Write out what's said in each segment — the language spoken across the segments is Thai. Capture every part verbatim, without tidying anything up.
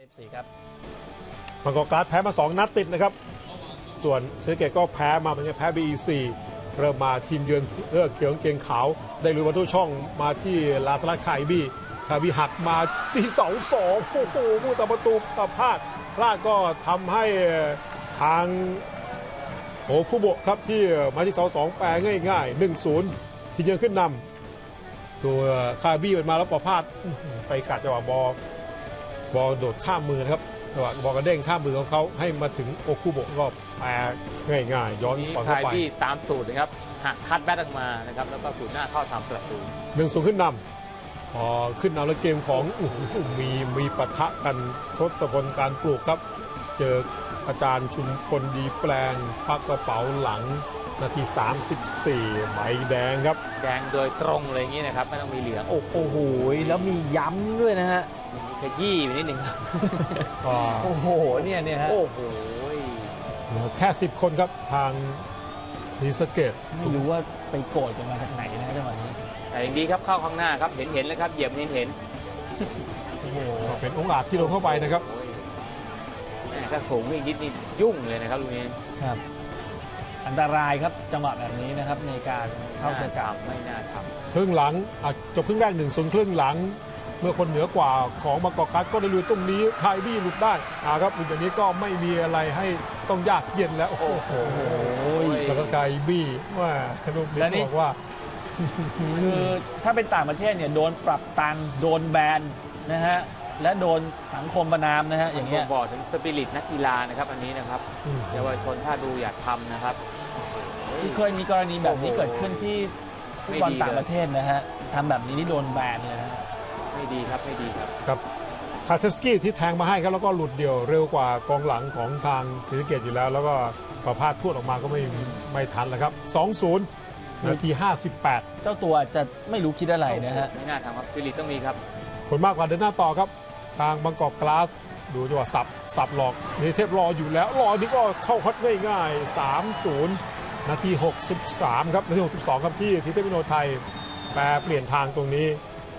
สี่ครับบางกอกกราสแพ้มาสองนัดติดนะครับส่วนศรีสะเกษก็แพ้มาเหมือนกันแพ้ บี อี ซี เริ่มมาทีมเยือนเลือกเขียวเกงขาวได้ลุยประตูช่องมาที่ลาสลัดคาอิบีคาอิบีหักมาที่เสาสองโอ้โหผู้ตะประตูพลาดพลาดก็ทำให้ทางโอคุโบะครับที่มาที่เสาสองแปลง่ายๆ หนึ่งศูนย์ ทีมเยือนขึ้นนำตัวคาอิบีมันมาแล้วพอพลาดไปกัดจังหวะบอลบอลโดดข้ามมือนะครับจังหวะบอลกระเด้งข้ามมือของเขาให้มาถึงโอคุโบะก็แปลง่ายๆย้อนสอนเข้าไปที่ตามสูตรนะครับหักคัดแบ็ตออกมานะครับแล้วก็สูตรหน้าเข้าทำประตูหนึ่งศูนย์ขึ้นนำพอขึ้นนำแล้วเกมของมีมีปะทะกันทศพลการปลูกครับเจออาจารย์ชุมพลดีแปลงพักกระเป๋าหลังนาทีสามสิบสี่ใบแดงครับแดงโดยตรงเลยอย่างนี้นะครับไม่ต้องมีเหลืองโอ้โหแล้วมีย้ำด้วยนะฮะมีขยี้ไปนิดหนึ่งครับโอ้โหเนี่ยเนี่ยฮะโอ้โหแค่สิบคนครับทางศรีสะเกษไม่รู้ว่าไปโกรธกันมาจากไหนนะจังหวะนี้แต่อย่างดีครับเข้าข้างหน้าครับเห็นเห็นเลยครับเหยียบเห็นเห็นโอ้โหเป็นองค์อาจที่ลงเข้าไปนะครับถ้าสูงอีกนิดนี่ยุ่งเลยนะครับลุงนี้ครับอันตรายครับจังหวะแบบนี้นะครับในการเข้าสกัดไม่น่าทำครึ่งหลังจบครึ่งแรกหนึ่งส่วนครึ่งหลังเมื่อคนเหนือกว่าของบางกอกกราสก็ได้ลุยตรงนี้คาอิบีหลุดได้อ่าครับลุดอย่างนี้ก็ไม่มีอะไรให้ต้องยากเย็นแล้วโอ้โหแล้วก็คาอิบีว่าลูกนี้บอกว่าคือถ้าเป็นต่างประเทศเนี่ยโดนปรับตังโดนแบนนะฮะและโดนสังคมประนามนะฮะอย่างเงี้ยบอกถึงสปิริตนักกีฬานะครับอันนี้นะครับเยาวชนถ้าดูอยากทำนะครับเคยมีกรณีแบบนี้เกิดขึ้นที่ฟุตบอลต่างประเทศนะฮะทำแบบนี้นี่โดนแบนเลยนะไม่ดีครับไม่ดีครับกับคาเทสกี้ที่แทงมาให้ครับแล้วก็หลุดเดี่ยวเร็วกว่ากองหลังของทางศรีสะเกษอยู่แล้วแล้วก็ประพาสพวดออกมาก็ไม่ไม่ทันแล้วครับ สองศูนย์ นาทีห้าสิบแปดเจ้าตัวจะไม่รู้คิดอะไรนะฮะไม่น่าทำครับสปิริตต้องมีครับผลมากกว่าเดินหน้าต่อครับทางบางกอกกราสดูจังหวะสับสับหลอกนี่เทพรออยู่แล้วรอนี่ก็เข้าฮอตง่ายๆ สามศูนย์ นาทีหกสิบสามครับนาทีหกสิบสองครับที่ทีเทพวิโนไทยแปรเปลี่ยนทางตรงนี้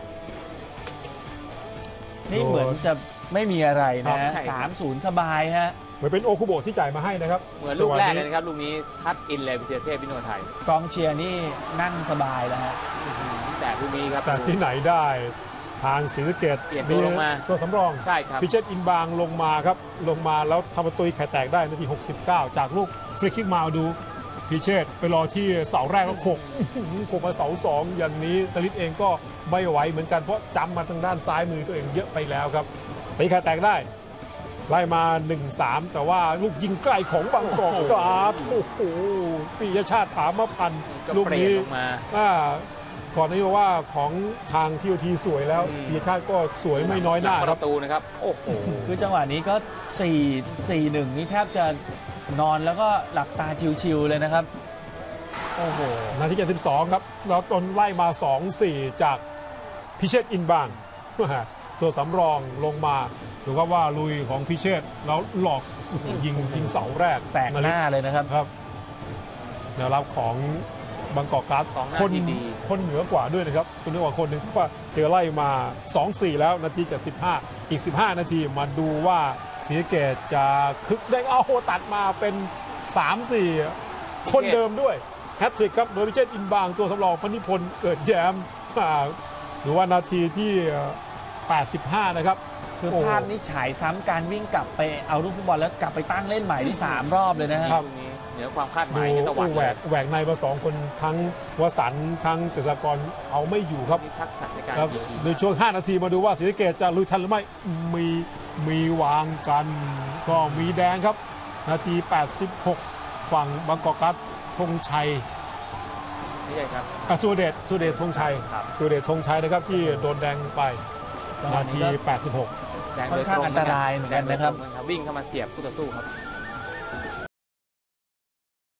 นี่เหมือนจะไม่มีอะไรนะฮะ สามศูนย์ สบายฮะเหมือนเป็นโอคุโบะที่จ่ายมาให้นะครับเหมือนลูกแรกเลยนะครับลูกนี้ทัดอินเลยพิเทพวิโนไทยกองเชียร์นี่นั่งสบายแล้วฮะแต่ลูกนี้ครับแต่ที่ไหนได้ทางศรีสะเกษเปลี่ยนตัวลงมาตัวสำรองใช่ครับพิเชษอินบางลงมาครับลงมาแล้วทำประตูแข่แตกได้นาทีหกสิบเก้าจากลูกฟรีคิกมาดูพิเชษไปรอที่เสาแรกแล้วโขกโขกมาเสาสองอย่างนี้ตลิดเองก็ไม่ไหวเหมือนกันเพราะจำมาทางด้านซ้ายมือตัวเองเยอะไปแล้วครับตีแข่แตกได้ไล่มา หนึ่งสาม แต่ว่าลูกยิงไกลของบางกอกกราสโอ้โหปิยชาติถามพันธ์ลูกนี้ก่อนนี้ว่าของทางทีโอทีสวยแล้วปิยชาติก็สวยไม่น้อยหน้าครับประตูนะครับโอ้โหคือจังหวะนี้ก็สี่ สี่ หนึ่งนี่แทบจะนอนแล้วก็หลับตาชิวๆเลยนะครับโอ้โหนาทีเจ็ดสิบสองครับแล้วตนไล่มา สองสี่ จากพิเชษอินบางตัวสำรองลงมาดูครับว่าลุยของพิเชษแล้วหลอกยิงยิงเสาแรกแสกหน้าเลยนะครับครับแนวรับของบางกอกกราสคนคนเหนือกว่าด้วยนะครับคนเหนือกว่าคนหนึ่งที่ว่าเจอไล่มา สองสี่ แล้วนาทีเจ็ดสิบห้าอีกสิบห้านาทีมาดูว่าศรีสะเกษจะคึกได้เอาตัดมาเป็น สามสี่ คนเดิมด้วยแฮตทริกครับโดยพิเชษอินบางตัวสำรองพนิพนธ์เกิดแย้มหรือว่านาทีที่แปดสิบห้านะครับคือภาพนี้ฉายซ้ำการวิ่งกลับไปเอาลูกฟุตบอลแล้วกลับไปตั้งเล่นใหม่ที่สามรอบเลยนะครับเหนือความคาดหมายตะวันแหวกแหวกในมาสองคนทั้งวสันต์ทั้งเจษฎากรเอาไม่อยู่ครับโดยช่วงห้านาทีมาดูว่าศรีสะเกษจะลุยทันหรือไม่มีมีวางกันก็มีแดงครับนาทีแปดสิบหกฝั่งบางกอกกราสธงชัยนี่ใช่ครับสุเดชสุเดชธงชัยสุเดชธงชัยนะครับที่โดนแดงไปนาทีแปดสิบหกค่อนข้างอันตรายเหมือนกันนะครับวิ่งเข้ามาเสียบคู่ต่อสู้ครับ